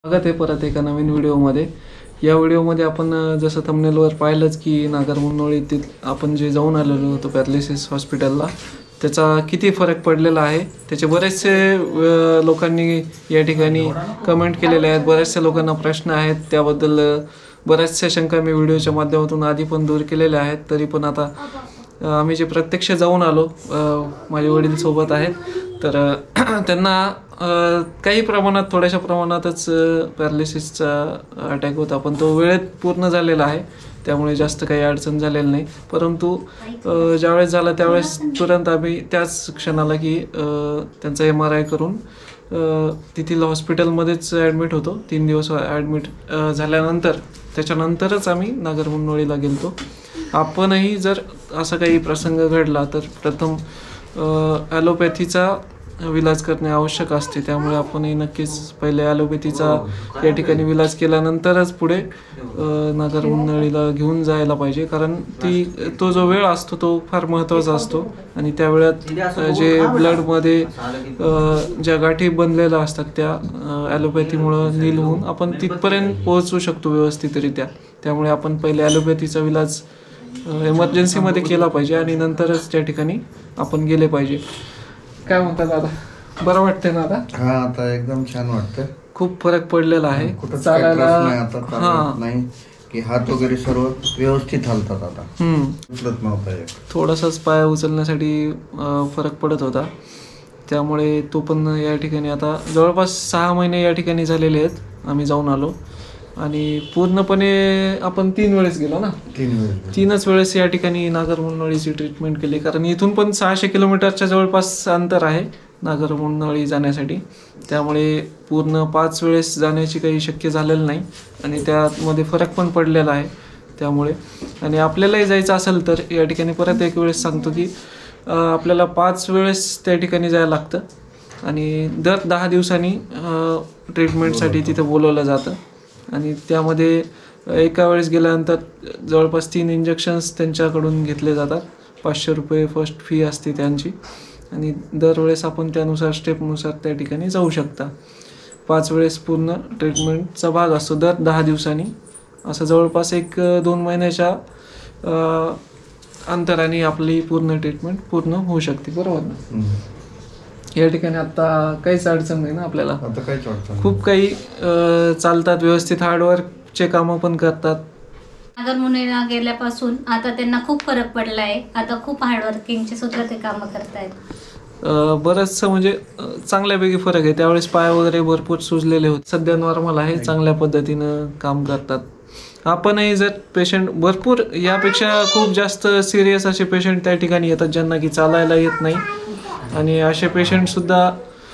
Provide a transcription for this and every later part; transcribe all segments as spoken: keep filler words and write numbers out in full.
स्वागत आहे परत एका नवीन व्हिडिओमध्ये। या व्हिडिओमध्ये आपण जसं थंबनेलवर पाहिलंच की नागरमुनोळी येथील आपण जे जाऊन आलेलो होतो पॅरालिसिस हॉस्पिटलला, त्याचा किती फरक पडलेला आहे त्याचे बरेचसे लोकांनी या ठिकाणी कमेंट केलेले आहेत। बरेचसे लोकांना प्रश्न आहेत, त्याबद्दल बऱ्याचशा शंका मी व्हिडिओच्या माध्यमातून आधी पण दूर केलेल्या आहेत। तरी पण आता आम्ही जे प्रत्यक्ष जाऊन आलो, माझे वडील सोबत आहेत, तर त्यांना काही प्रमाणात थोड्याशा प्रमाणातच पॅरालिसिसचा अटॅक होता, पण तो वेळेत पूर्ण झालेला आहे, त्यामुळे जास्त काही अडचण झालेली नाही। परंतु ज्यावेळेस झाला त्यावेळेस तुरंत आम्ही त्याच क्षणाला की त्यांचा एम आर आय करून तिथील हॉस्पिटलमध्येच ॲडमिट होतो। तीन दिवस ॲडमिट झाल्यानंतर त्याच्यानंतरच आम्ही नागरमुनोळीला गेलो। आपणही जर असा काही प्रसंग घडला तर प्रथम ॲलोपॅथीचा विलाज करणे आवश्यक असते, त्यामुळे आपणही नक्कीच पहिले ॲलोपॅथीचा या ठिकाणी विलाज केल्यानंतरच पुढे नागरमुनोळीला घेऊन जायला पाहिजे, कारण ती तो जो वेळ असतो तो फार महत्त्वाचा असतो आणि त्या वेळात जे ब्लडमध्ये ज्या गाठी बनलेल्या असतात त्या ॲलोपॅथीमुळं नील होऊन आपण तिथपर्यंत पोहोचू शकतो व्यवस्थितरित्या। त्यामुळे आपण पहिले ॲलोपॅथीचा विलाज इमर्जन्सीमध्ये केला पाहिजे आणि नंतरच त्या ठिकाणी आपण गेले पाहिजे। काय म्हणतात दादा, बरं वाटतंय ना आता? हा, आता एकदम छान वाटतं, खूप फरक पडलेला आहे, चालायला आता नाही की हात वगैरे सर्व व्यवस्थित हलतात आता। हम्म उचलत नव्हता, थोडासाच पाय उचलण्यासाठी फरक पडत होता, त्यामुळे तो पण या ठिकाणी आता जवळपास सहा महिने या ठिकाणी झालेले आहेत आम्ही जाऊन आलो। आणि पूर्णपणे आपण तीन वेळेस गेलो ना, तीन वेळेस तीनच वेळेस या ठिकाणी नागरमुनोळीची ट्रीटमेंट केली, कारण इथून पण सहाशे किलोमीटरच्या जवळपास अंतर आहे नागरमुनोळी जाण्यासाठी, त्यामुळे पूर्ण पाच वेळेस जाण्याची काही शक्य झालेलं नाही आणि त्यामध्ये फरक पण पडलेला आहे। त्यामुळे आणि आपल्यालाही जायचं असेल तर या ठिकाणी परत एक वेळेस सांगतो की आपल्याला पाच वेळेस त्या ठिकाणी जायला लागतं आणि दर दहा दिवसांनी ट्रीटमेंटसाठी तिथं बोलवलं जातं आणि त्यामध्ये एका वेळेस गेल्यानंतर जवळपास तीन इंजेक्शन्स त्यांच्याकडून घेतले जातात। पाचशे रुपये फर्स्ट फी असते त्यांची आणि दरवेळेस आपण त्यानुसार स्टेपनुसार त्या ठिकाणी जाऊ शकता। पाच वेळेस पूर्ण ट्रीटमेंटचा भाग असतो दर दहा दिवसांनी, असं जवळपास एक दोन महिन्याच्या अंतराने आपली पूर्ण ट्रीटमेंट पूर्ण होऊ शकते, बरोबर ना? या ठिकाणी आता काहीच अडचण नाही ना आपल्याला, आता काहीच अडचण, खूप काही चालतात व्यवस्थित, हार्डवर्कचे कामं पण करतात। नागरमुनोळीला गेल्यापासून आता त्यांना खूप फरक पडला आहे, आता खूप हार्डवर्किंगचे सुद्धा ते कामं करतायत। बरंचसं म्हणजे चांगल्यापैकी फरक आहे, त्यावेळेस पाय वगैरे भरपूर सुजलेले होते, सध्या नॉर्मल आहे, चांगल्या पद्धतीनं काम करतात। आपणही जर पेशंट भरपूर यापेक्षा खूप जास्त सिरियस असे पेशंट त्या ठिकाणी येतात ज्यांना की चालायला येत नाही, आणि असे पेशंटसुद्धा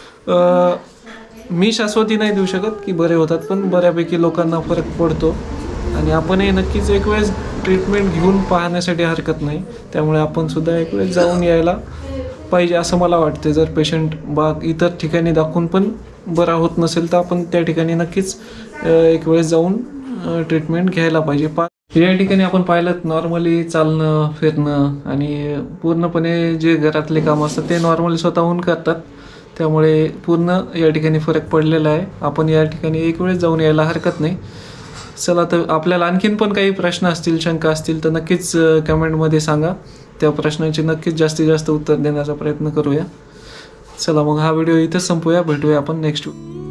मी शाश्वती नाही देऊ शकत की बरे होतात, पण बऱ्यापैकी लोकांना फरक पडतो आणि आपणही नक्कीच एक वेळेस ट्रीटमेंट घेऊन पाहण्यासाठी हरकत नाही, त्यामुळे आपण सुद्धा एक वेळेस जाऊन यायला पाहिजे असं मला वाटते। जर पेशंट बाग इतर ठिकाणी दाखवून पण बरा होत नसेल तर आपण त्या ठिकाणी नक्कीच एक वेळेस जाऊन ट्रीटमेंट घ्यायला पाहिजे। पा या ठिकाणी आपण पाहिलं नॉर्मली चालणं फिरणं आणि पूर्णपणे जे घरातले काम असतात ते नॉर्मली स्वतःहून करतात, त्यामुळे पूर्ण या ठिकाणी फरक पडलेला आहे। आपण या ठिकाणी एक वेळेस जाऊन यायला हरकत नाही। चला, तर आपल्याला आणखीन पण काही प्रश्न असतील, शंका असतील तर नक्कीच कमेंटमध्ये सांगा, त्या प्रश्नांची नक्कीच जास्तीत जास्त उत्तर देण्याचा प्रयत्न करूया। चला मग हा व्हिडिओ इथेच संपूया, भेटूया आपण नेक्स्ट